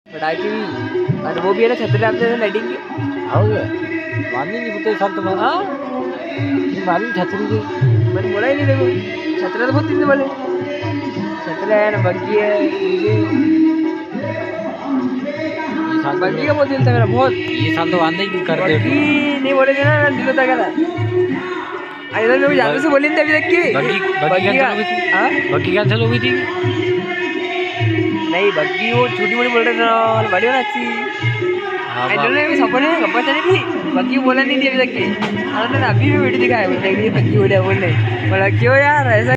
पटाखे भी और वो भी है ना छतरी आपने लाइटिंग की आओगे मानी नहीं पता साल तुम्हारा हाँ ये मालूम छतरी की मैंने बोला ही नहीं देखो छतरा तो बहुत दिन से बोले छतरा है ना बग्गी है मुझे ये साल बग्गी का बहुत दिल था मेरा बहुत ये साल तो आंदा ही कर दे बग्गी नहीं बोले थे ना दिल होता क्या था इधर मेरे को जानवर से बोली नहीं थी अभी तक की बग्गी कैंसिल हो गई थी हाँ बग्गी कैंसिल हो गई थी नहीं बग्गी वो छोटी मोटी बोल रहे थे ना बड़ी हो ना अच्छी हाँ इन्होंने भी सपने में गप्पा चली थी बग्गी बोला नहीं थी अभी तक की अभी भी वीडियो दिखाया बोलने बग्गी बोलिया बोलने बोला क्यों यार ऐसा